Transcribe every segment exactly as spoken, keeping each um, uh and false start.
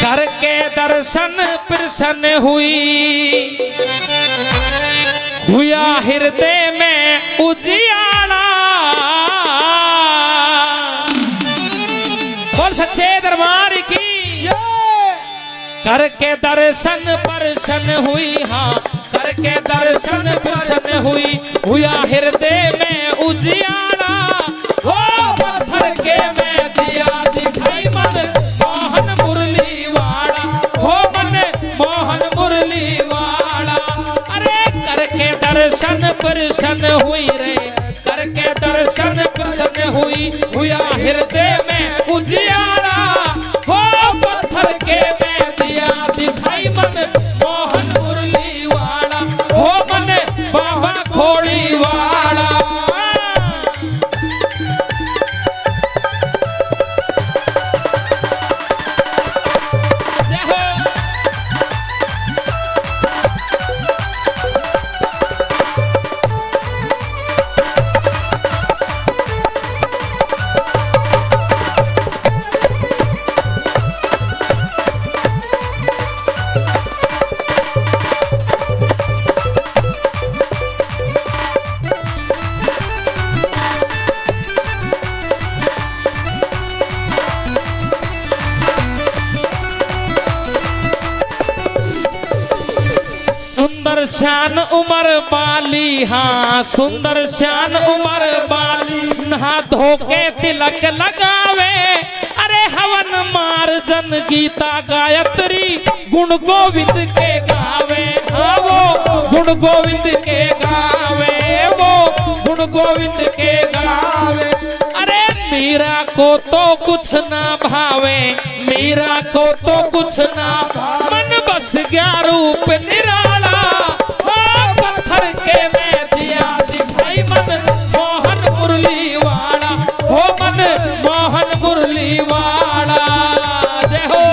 करके दर्शन प्रसन्न हुई, हुआ हृदय में उजियाला। बोल सच्चे दरबार की। करके दर्शन प्रसन्न हुई, हाँ करके दर्शन प्रसन्न हुई, हुआ हृदय में उजियाला। हो पत्थर के में दिया दिखाई मन मोहन मुरली वाला, हो मन मोहन मुरली वाला। अरे करके दर्शन प्रसन्न हुई रे, करके दर्शन प्रसन्न हुई, हुआ हृदय में उजियाला। हो पत्थर के में दिया दिखाई मन मोहन मुरली वाला, हो मन बाबा खोड़ी वाला। सुंदर श्यान उमर बाली, हाँ सुंदर श्यान उमर बाली, नहा धोके तिलक लगावे। अरे हवन मार्जन गीता गायत्री गुण गोविंद के गावे, हाँ वो गुण गोविंद के गावे, वो गुण गोविंद के गावे। अरे मीरा को तो कुछ ना भावे, मीरा को तो कुछ ना भावे, मन बस गया रूप निराला। पत्थर के में दिया दिखाई मन मोहन मुरली वाला, हो मन मोहन मुरली वाला। जय हो।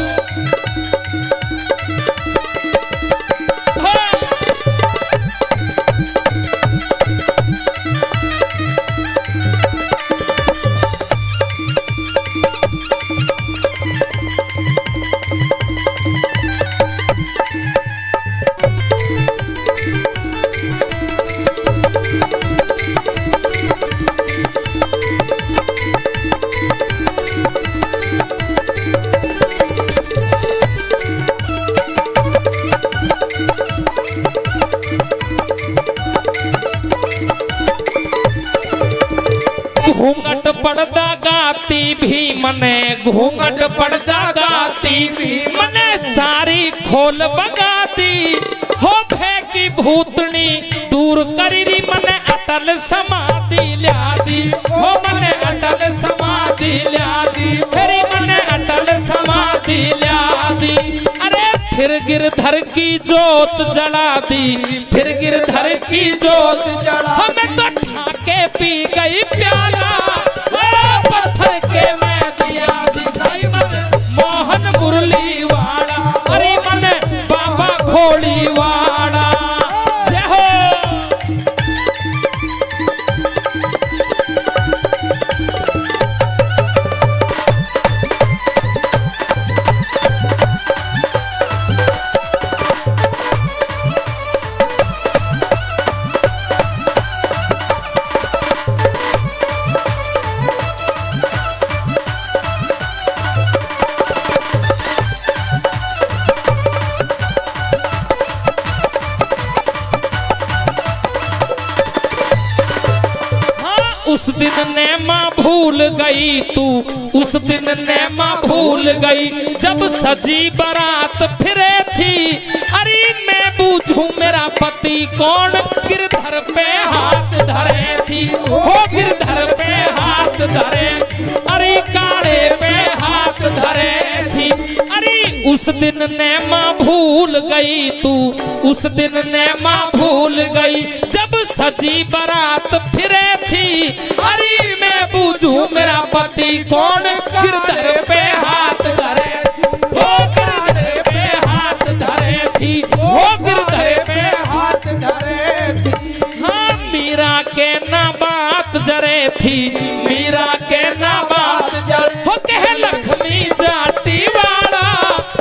घूंघट पर्दा गाती भी मने, घूंघट पर्दा गाती भी मने, सारी खोल बगाती। हो फेंकी भूतनी दूर करी मने, अटल समाधि ल्यादी, हो मने अटल समाधि ल्यादी, फेरी मने अटल समाधि ल्यादी। अरे फिर गिरधर की जोत जला दी, फिर गिरधर की जोत जला, हमें तो ठाके पी गई प्याला। पत्थर के में दिया दिखाई मन मोहन मुरली वाला, अरे मन बाबा खोड़ी वाला। जय हो। उस दिन नेमा भूल गई तू, उस दिन नेमा भूल गई, जब सजी बारात फिरे थी। अरे मैं बूझूं मेरा पति कौन, गिरधर पे हाथ धरे थी, हो गिरधर पे हाथ धरे, अरे काड़े पे हाथ धरे थी। अरे उस दिन नेमा भूल गई तू, उस दिन नेमा भूल गई, जब सजी बारात फिरे थी। अरे मैं बूझूं मेरा पति कौन, गिरधर पे हाथ धरे, हो गिरधर पे हाथ धरे थी, हो गिरधर पे हाथ धरे थी। हाँ मीरा के ना बात जरे थी, मीरा के ना बात जरे, हो कह लक्ष्मी जाती वाला।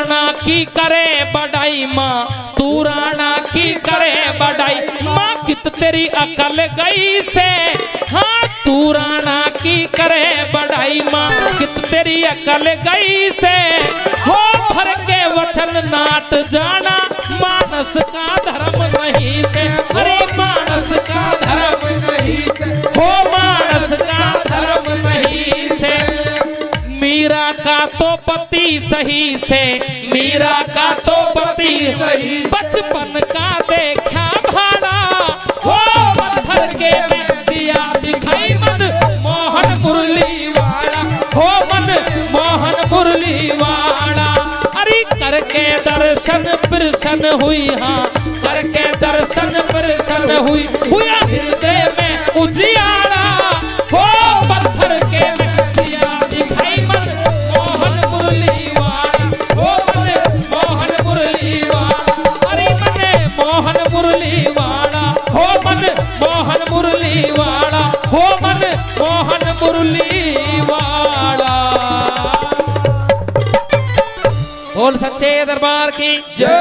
राणा की करे बड़ाई माँ, तू राणा की करे बड़ाई माँ, कित तेरी अकल गई से। हाँ तू राणा की करे बड़ाई माँ, कित तेरी अकल गई से। हो भर के वचन नाट जाना, मानस का धर्म नहीं से। अरे मानस का धर्म नहीं से, हो मानस का धर्म नहीं से। मीरा का तो पति सही से, मीरा का तो पति सही, बचपन का देखा भाड़ा। हो पत्थर के में दिया दिखाई मन मोहन मुरली वाला, हो मन मोहन मुरली वाला। अरे करके दर्शन प्रसन्न हुई, हाँ करके दर्शन प्रसन्न हुई, हुआ हृदय में उजियारा। हो पत्थर के में दिया दिखाई मन मोहन मुरली वाला, हो मन मोहन मुरली वाला। अरे मने मोहन मुरली वाला, हो मन मोहन मुरली वाला, हो मन मोहन मुरली वाला। बोल सच्चे दरबार की जय।